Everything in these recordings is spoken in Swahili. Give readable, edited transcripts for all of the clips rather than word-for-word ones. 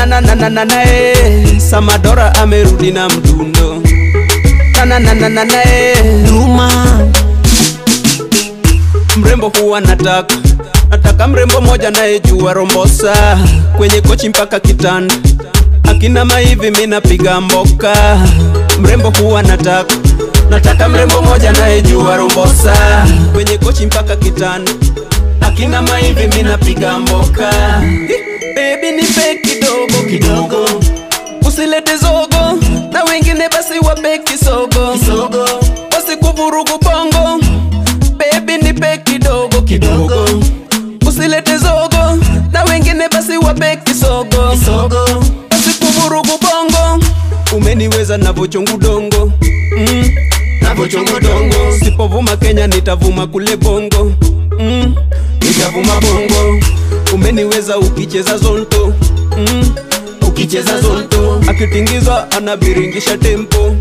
Samadora amerudi na mdundo. Duma. Mrembo huwa nataka mrembo moja naye jua rombosa, kwenye kochi mpaka kitanda, akina maivi mina piga mboka. Mrembo huwa nataka mrembo moja naye jua rombosa, kwenye kochi mpaka kitanda, akina maivi mina piga mboka. Baby nipe kidogo kidogo, usilete zogo, na wengine basi wape kisogo, wasikuvurugu bongo. Baby nipe kidogo kidogo, usilete zogo, na wengine basi wape kisogo, wasikuvurugu bongo. Umeniweza navochongu dongo, navochongu dongo. Sipovuma Kenya nitavuma kule bongo, nitavuma bongo. Umeniweza ukicheza zonto, ukicheza zonto. Akitingiza anabiringisha tempo,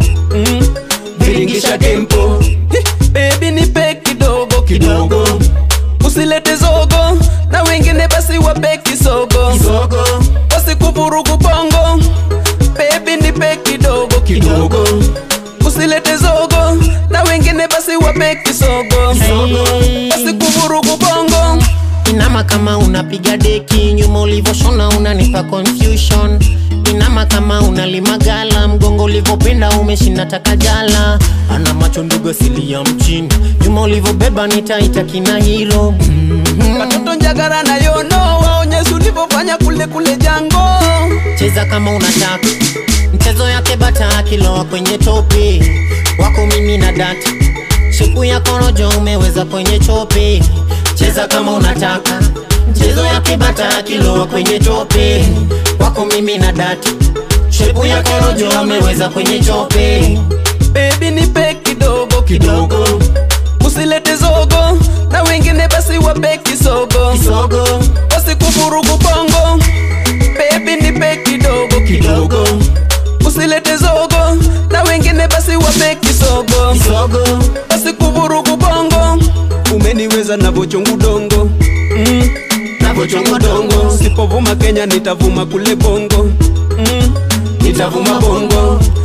biringisha tempo. Baby nipe kidogo kidogo, usilete zogo, na wengine basi wape kisogo, wasikuvurugu bongo. Baby nipe kidogo kidogo, usilete zogo, na wengine basi wape kisogo, wasikuvurugu bongo. Inama kama unapiga deki, nyuma ulivoshona unanipa confusion. Inama kama unalima gala, mgongo ulivopenda umeshinda takajala. Ana macho ndogo asili ya mchini, nyuma ulivobeba nitaita kina hero. Katoto njagara na yono, waonyesha ulivofanya kule jango. Cheza kama unataka, mchezo yake bata kiloa kwenye topi, wako mimi na data. Shepu ya korojo umeweza kwenye chope. Cheza kama unataka, mchezo yake bata kiloa kwenye tope, wako mimi na data. Shepu ya korojo umeweza kwenye chope. Baby nipe kidogo kidogo, usilete zogo, na wengine basi wape kisogo, wasikuvurugu bongo. Baby nipe kidogo kidogo, usilete zogo, na wengine basi wape kisogo, wasikuvurugu bongo. Umeniweza navochongu dongo, navochongu dongo. Sipovuma Kenya nitavuma kule bongo, nitavuma bongo.